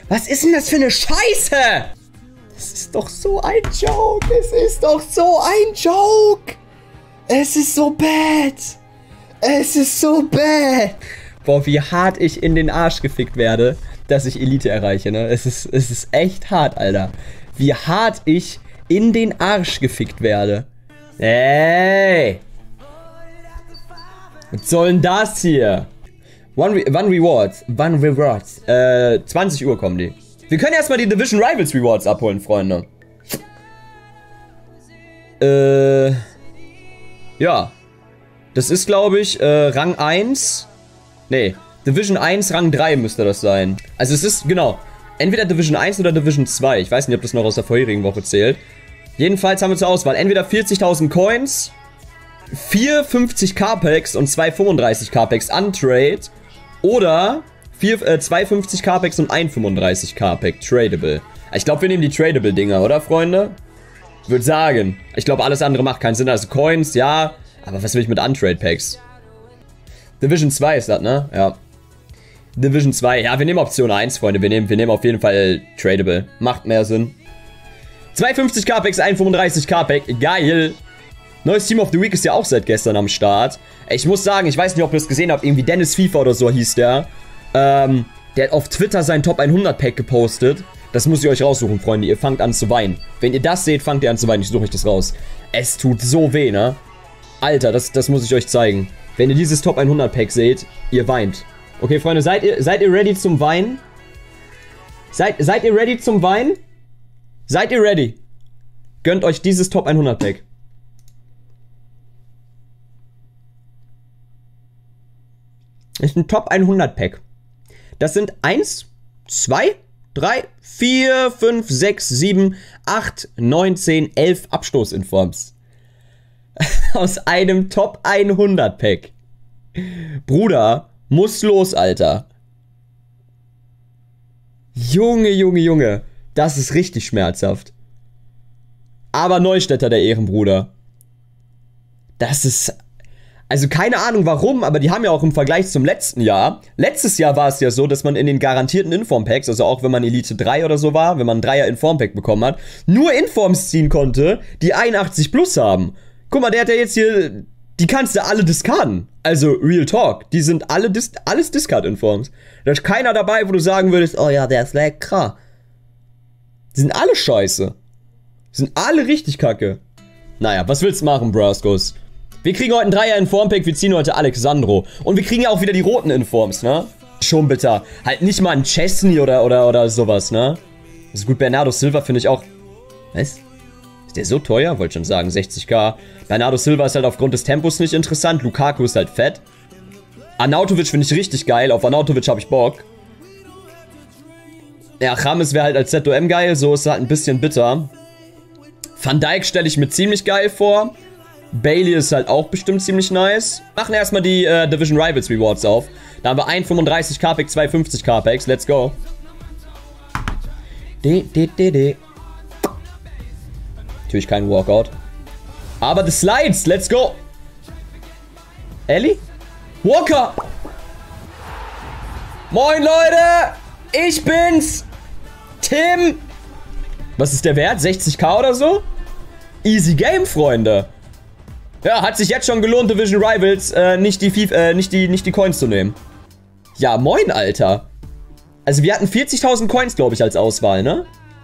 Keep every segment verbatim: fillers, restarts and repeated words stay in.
Was ist denn das für eine Scheiße? Das ist doch so ein Joke. Es ist doch so ein Joke. Es ist so bad. Es ist so bad. Boah, wie hart ich in den Arsch gefickt werde, dass ich Elite erreiche, ne? Es ist, es ist echt hart, Alter. Wie hart ich in den Arsch gefickt werde. Ey! Was soll denn das hier? One, Re one Rewards. One Rewards. Äh, zwanzig Uhr kommen die. Wir können erstmal die Division Rivals Rewards abholen, Freunde. Äh. Ja. Das ist, glaube ich, äh, Rang eins. Nee. Division eins, Rang drei müsste das sein. Also es ist, genau. Entweder Division eins oder Division zwei. Ich weiß nicht, ob das noch aus der vorherigen Woche zählt. Jedenfalls haben wir zur Auswahl entweder vierzigtausend Coins, vier fünfzig K-Packs und zwei fünfunddreißig K-Packs untrade oder vier, äh, zwei fünfzig K-Packs und ein fünfunddreißig K-Pack tradable. Ich glaube, wir nehmen die tradable-Dinger, oder, Freunde? Ich würde sagen. Ich glaube, alles andere macht keinen Sinn. Also Coins, ja. Aber was will ich mit Untrade-Packs? Division zwei ist das, ne? Ja. Division zwei. Ja, wir nehmen Option eins, Freunde. Wir nehmen, wir nehmen auf jeden Fall tradable. Macht mehr Sinn. zwei fünfzig K-Packs, ein fünfunddreißig K-Pack. Geil. Neues Team of the Week ist ja auch seit gestern am Start. Ich muss sagen, ich weiß nicht, ob ihr es gesehen habt. Irgendwie Dennis FIFA oder so hieß der. Ähm, der hat auf Twitter sein Top hundert Pack gepostet. Das muss ich euch raussuchen, Freunde. Ihr fangt an zu weinen. Wenn ihr das seht, fangt ihr an zu weinen. Ich suche euch das raus. Es tut so weh, ne? Alter, das, das muss ich euch zeigen. Wenn ihr dieses Top hundert Pack seht, ihr weint. Okay, Freunde, seid ihr, seid ihr ready zum Weinen? Seid, seid ihr ready zum Weinen? Seid ihr ready? Gönnt euch dieses Top hundert Pack. Das ist ein Top hundert Pack. Das sind eins, zwei, drei, vier, fünf, sechs, sieben, acht, neun, zehn, elf Abstoßinforms. Aus einem Top hundert Pack. Bruder, muss los, Alter. Junge, Junge, Junge. Das ist richtig schmerzhaft. Aber Neustädter, der Ehrenbruder. Das ist... Also keine Ahnung warum, aber die haben ja auch im Vergleich zum letzten Jahr... Letztes Jahr war es ja so, dass man in den garantierten Inform-Packs, also auch wenn man Elite drei oder so war, wenn man ein Dreier Inform-Pack bekommen hat, nur Informs ziehen konnte, die einundachtzig plus haben. Guck mal, der hat ja jetzt hier... Die kannst du alle discarden. Also, Real Talk. Die sind alle dis alles Discard-Informs. Da ist keiner dabei, wo du sagen würdest, oh ja, der ist lecker. Die sind alle scheiße. Die sind alle richtig kacke. Naja, was willst du machen, Brascos? Wir kriegen heute einen Dreier-Inform-Pack, wir ziehen heute Alexandro. Und wir kriegen ja auch wieder die roten Informs, ne? Schon bitter. Halt nicht mal einen Chesney oder, oder, oder sowas, ne? Das ist gut, Bernardo Silva finde ich auch... Was? Ist der so teuer? Wollte schon sagen, sechzig K. Bernardo Silva ist halt aufgrund des Tempos nicht interessant. Lukaku ist halt fett. Arnautovic finde ich richtig geil. Auf Arnautovic habe ich Bock. Ja, James wäre halt als Z O M geil. So ist er halt ein bisschen bitter. Van Dijk stelle ich mir ziemlich geil vor. Bailey ist halt auch bestimmt ziemlich nice. Machen erstmal die äh, Division Rivals Rewards auf. Da haben wir ein fünfunddreißig K-Pack, zwei fünfzig K-Packs. Let's go. De, de, de, de. Natürlich kein Walkout. Aber the Slides, let's go. Ellie? Walker! Moin, Leute! Ich bin's! Tim! Was ist der Wert? sechzig K oder so? Easy Game, Freunde. Ja, hat sich jetzt schon gelohnt, Division Rivals, äh, nicht die, FIFA, äh, nicht die, nicht die Coins zu nehmen. Ja, moin, Alter. Also wir hatten vierzigtausend Coins, glaube ich, als Auswahl, ne?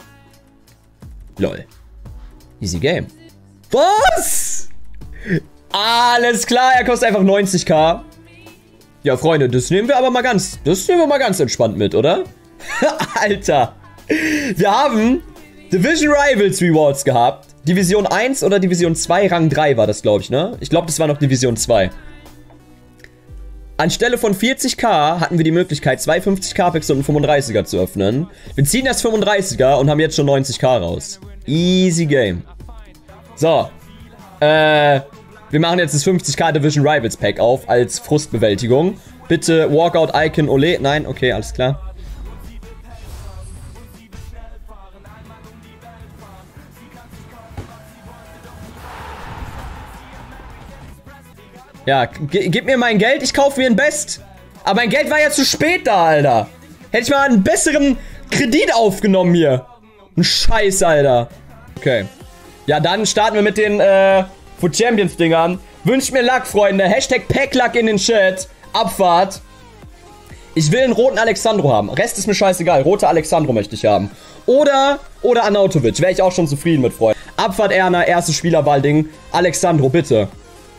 Lol. Easy Game. Was? Alles klar, er kostet einfach neunzig K. Ja, Freunde, das nehmen wir aber mal ganz, das nehmen wir mal ganz entspannt mit, oder? Alter. Wir haben Division Rivals Rewards gehabt. Division eins oder Division zwei, Rang drei war das, glaube ich, ne? Ich glaube, das war noch Division zwei. Anstelle von vierzig K hatten wir die Möglichkeit, zwei fünfzig K-Packs und einen fünfunddreißiger zu öffnen. Wir ziehen das fünfunddreißiger und haben jetzt schon neunzig K raus. Easy Game. So. Äh, wir machen jetzt das fünfzig K Division Rivals Pack auf als Frustbewältigung. Bitte Walkout Icon Ole. Nein, okay, alles klar. Ja, gib mir mein Geld, ich kaufe mir ein Best. Aber mein Geld war ja zu spät da, Alter. Hätte ich mal einen besseren Kredit aufgenommen hier. Ein Scheiß, Alter. Okay. Ja, dann starten wir mit den, äh, Food Champions Dingern. Wünscht mir Luck, Freunde. Hashtag Packluck in den Chat. Abfahrt. Ich will einen roten Alexandro haben. Rest ist mir scheißegal. Roter Alexandro möchte ich haben. Oder, oder Arnautovic. Wäre ich auch schon zufrieden mit, Freunde. Abfahrt Erna, erstes Spielerwahl-Ding. Alexandro, bitte.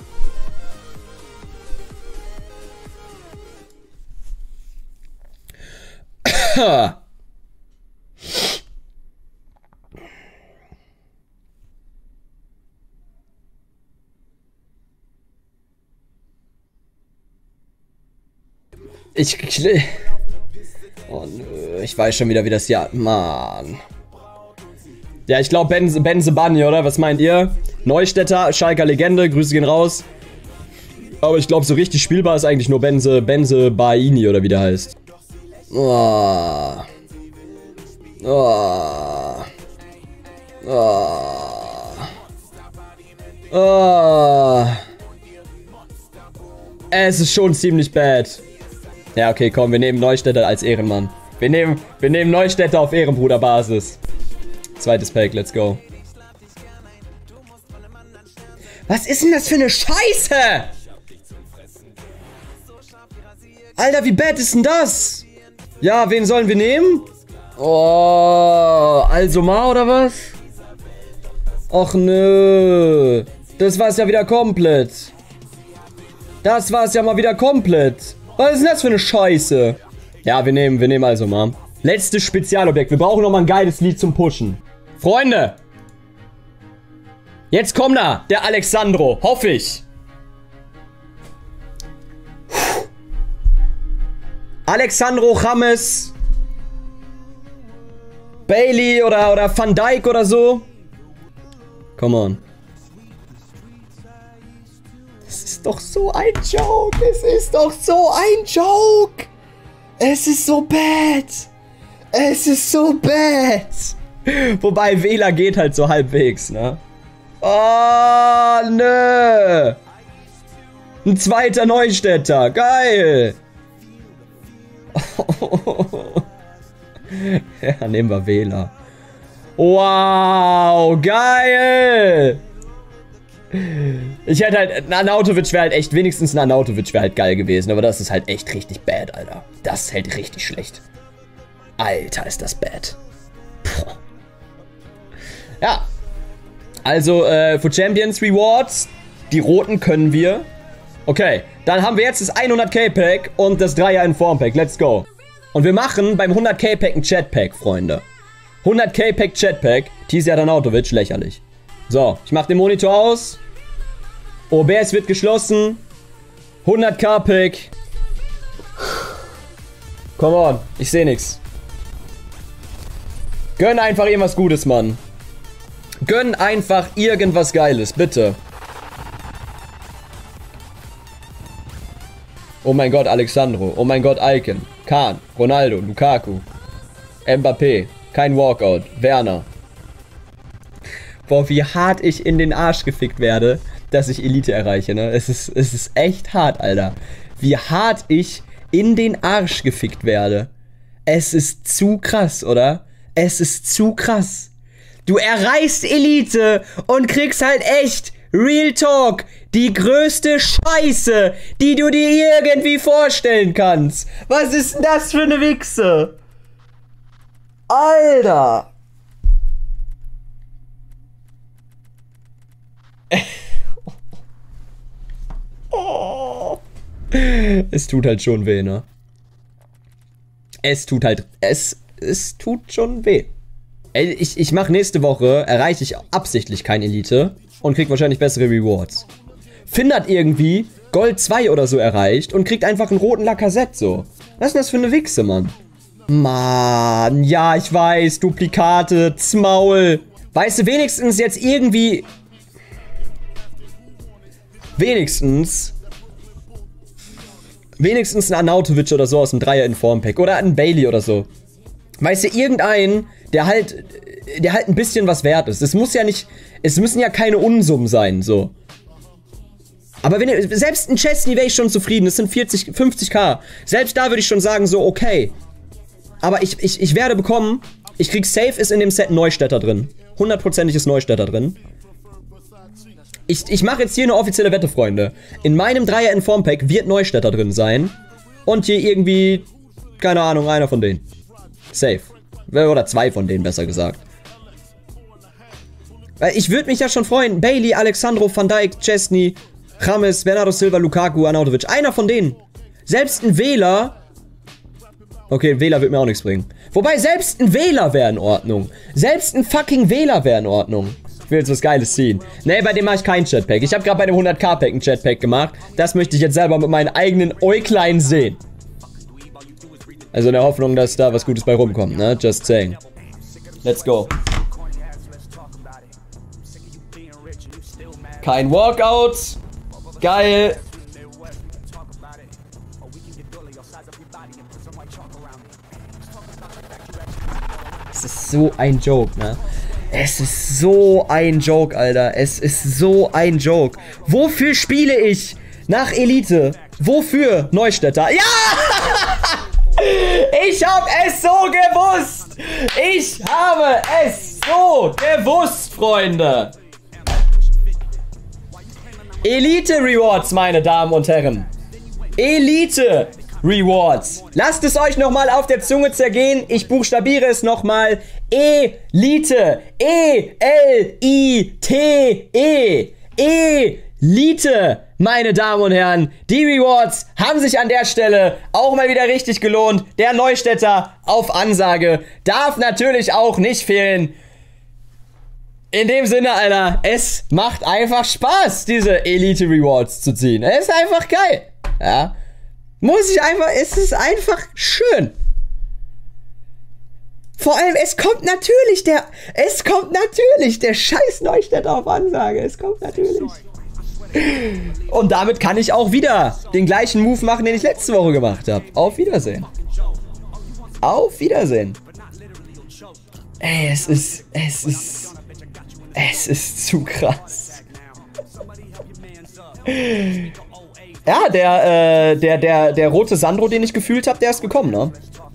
Ich... Oh nö, ich weiß schon wieder, wie das Jahr... Mann. Ja, ich glaube Benze, Benze Bunny, oder? Was meint ihr? Neustädter, Schalker Legende, Grüße gehen raus. Aber ich glaube, so richtig spielbar ist eigentlich nur Benze, Benze Baini, oder wie der heißt. Oh. Oh. Oh. Oh. Es ist schon ziemlich bad. Ja, okay, komm, wir nehmen Neustädter als Ehrenmann. Wir nehmen, wir nehmen Neustädter auf Ehrenbruderbasis. Zweites Pack, let's go. Was ist denn das für eine Scheiße? Alter, wie bad ist denn das? Ja, wen sollen wir nehmen? Oh, Alsomar oder was? Och nö. Das war's ja wieder komplett. Das war's ja mal wieder komplett. Was ist denn das für eine Scheiße? Ja, wir nehmen, wir nehmen Alsomar. Letztes Spezialobjekt. Wir brauchen nochmal ein geiles Lied zum Pushen. Freunde. Jetzt kommt da, der Alexandro. Hoffe ich. Alexandro James. Bailey oder, oder Van Dijk oder so. Come on. Das ist doch so ein Joke. Es ist doch so ein Joke. Es ist so bad. Es ist so bad. Wobei Wähler geht halt so halbwegs, ne? Oh, nö. Ein zweiter Neustädter. Geil. Ja, nehmen wir Wähler. Wow, geil. Ich hätte halt, ein Arnautovic wäre halt echt, wenigstens ein Arnautovic wäre halt geil gewesen, aber das ist halt echt richtig bad, Alter. Das ist halt richtig schlecht. Alter, ist das bad. Puh. Ja. Also, äh, für Champions Rewards, die roten können wir. Okay, dann haben wir jetzt das hundert K Pack und das Dreier in Form Pack. Let's go. Und wir machen beim hundert K Pack ein Chat Pack, Freunde. hundert K Pack Chat Pack. Tizia Arnautovic, lächerlich. So, ich mach den Monitor aus. O B S wird geschlossen. hundert K Pack. Come on, ich sehe nichts. Gönn einfach irgendwas Gutes, Mann. Gönn einfach irgendwas Geiles, bitte. Oh mein Gott, Alexandro. Oh mein Gott, Icon. Kahn. Ronaldo. Lukaku. Mbappé. Kein Walkout. Werner. Boah, wie hart ich in den Arsch gefickt werde, dass ich Elite erreiche, ne? Es ist, es ist echt hart, Alter. Wie hart ich in den Arsch gefickt werde. Es ist zu krass, oder? Es ist zu krass. Du erreichst Elite und kriegst halt echt, Real Talk, die größte Scheiße, die du dir irgendwie vorstellen kannst. Was ist denn das für eine Wichse? Alter. Oh. Es tut halt schon weh, ne? Es tut halt, es, es tut schon weh. Ey, ich, ich mache nächste Woche, erreiche ich absichtlich kein Elite und krieg wahrscheinlich bessere Rewards. Finn hat irgendwie Gold zwei oder so erreicht und kriegt einfach einen roten Lacazette so. Was ist denn das für eine Wichse, Mann? Mann, ja, ich weiß, Duplikate, Zmaul. Weißt du, wenigstens jetzt irgendwie... Wenigstens... Wenigstens ein Arnautovic oder so aus dem Dreier in Form Pack. Oder ein Bailey oder so. Weißt du, irgendein, der halt, der halt ein bisschen was wert ist. Es muss ja nicht, es müssen ja keine Unsummen sein, so. Aber wenn, selbst in Chesney wäre ich schon zufrieden. Das sind vierzig, fünfzig K. Selbst da würde ich schon sagen, so, okay. Aber ich, ich, ich werde bekommen, ich krieg safe ist in dem Set Neustädter drin. Hundertprozentig ist Neustädter drin. Ich, ich mache jetzt hier eine offizielle Wette, Freunde. In meinem Dreier-Inform-Pack wird Neustädter drin sein. Und hier irgendwie, keine Ahnung, einer von denen. Safe. Oder zwei von denen, besser gesagt. Weil ich würde mich ja schon freuen. Bailey, Alexandro, Van Dijk, Chesney, James, Bernardo Silva, Lukaku, Arnautovic. Einer von denen. Selbst ein Wähler. Okay, ein Wähler wird mir auch nichts bringen. Wobei, selbst ein Wähler wäre in Ordnung. Selbst ein fucking Wähler wäre in Ordnung. Ich will jetzt was Geiles ziehen. Nee, bei dem mache ich kein Chatpack. Ich habe gerade bei dem hundert-K-Pack ein Chatpack gemacht. Das möchte ich jetzt selber mit meinen eigenen Äuglein sehen. Also in der Hoffnung, dass da was Gutes bei rumkommt, ne? Just saying. Let's go. Kein Walkout. Geil. Es ist so ein Joke, ne? Es ist so ein Joke, Alter. Es ist so ein Joke. Wofür spiele ich nach Elite? Wofür Neustädter? Ja! Ich habe es so gewusst! Ich habe es so gewusst, Freunde! Elite Rewards, meine Damen und Herren. Elite Rewards. Lasst es euch nochmal auf der Zunge zergehen. Ich buchstabiere es nochmal. Elite. E L I T E. Elite. Meine Damen und Herren, die Rewards haben sich an der Stelle auch mal wieder richtig gelohnt. Der Neustädter auf Ansage darf natürlich auch nicht fehlen. In dem Sinne, Alter, es macht einfach Spaß, diese Elite Rewards zu ziehen. Es ist einfach geil. Ja. Muss ich einfach, es ist einfach schön. Vor allem, es kommt natürlich der, es kommt natürlich der scheiß Neustädter auf Ansage. Es kommt natürlich. Und damit kann ich auch wieder den gleichen Move machen, den ich letzte Woche gemacht habe. Auf Wiedersehen. Auf Wiedersehen. Ey, es ist, es ist, es ist zu krass. Ja, der, äh, der, der, der rote Sandro, den ich gefühlt habe, der ist gekommen, ne?